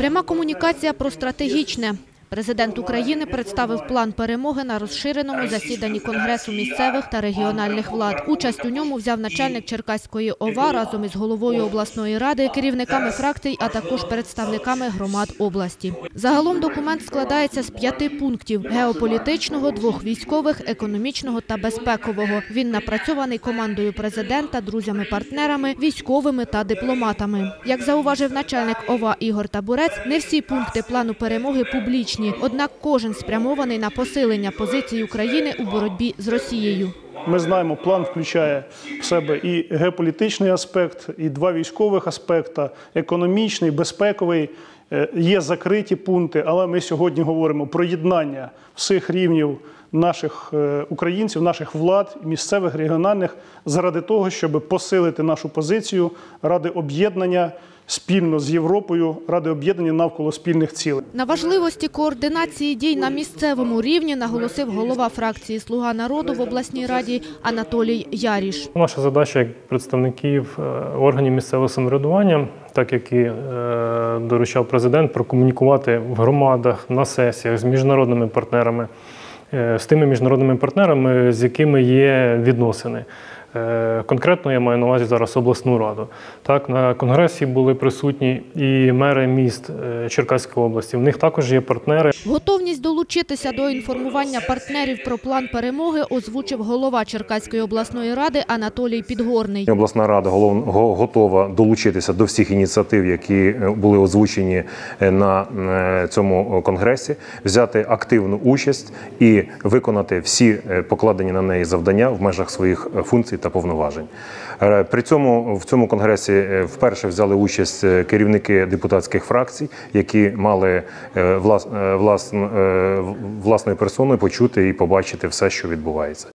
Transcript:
Пряма комунікація про стратегічне. Президент України представив план перемоги на розширеному засіданні Конгресу місцевих та регіональних влад. Участь у ньому взяв начальник Черкаської ОВА разом із головою обласної ради, керівниками фракцій, а також представниками громад області. Загалом документ складається з 5 пунктів – геополітичного, 2 військових, економічного та безпекового. Він напрацьований командою президента, друзями-партнерами, військовими та дипломатами. Як зауважив начальник ОВА Ігор Табурець, не всі пункти плану перемоги публічні. Однак кожен спрямований на посилення позицій України у боротьбі з Росією. Ми знаємо, план включає в себе і геополітичний аспект, і 2 військових аспекти, економічний, безпековий. Є закриті пункти, але ми сьогодні говоримо про єднання всіх рівнів наших українців, наших влад, місцевих, регіональних, заради того, щоб посилити нашу позицію, ради об'єднання спільно з Європою, ради об'єднання навколо спільних цілей. На важливості координації дій на місцевому рівні наголосив голова фракції «Слуга народу» в обласній раді Анатолій Яріш. Наша задача як представників органів місцевого самоврядування, так як і доручав президент, прокомунікувати в громадах, на сесіях з міжнародними партнерами, з тими міжнародними партнерами, з якими є відносини. Конкретно я маю на увазі зараз обласну раду. Так, на конгресі були присутні і мери міст Черкаської області. В них також є партнери. Готовність долучитися до інформування партнерів про план перемоги озвучив голова Черкаської обласної ради Анатолій Підгорний. Обласна рада готова долучитися до всіх ініціатив, які були озвучені на цьому конгресі, взяти активну участь і виконати всі покладені на неї завдання в межах своїх функцій та повноважень. При цьому в цьому конгресі вперше взяли участь керівники депутатських фракцій, які мали власною персоною почути і побачити все, що відбувається.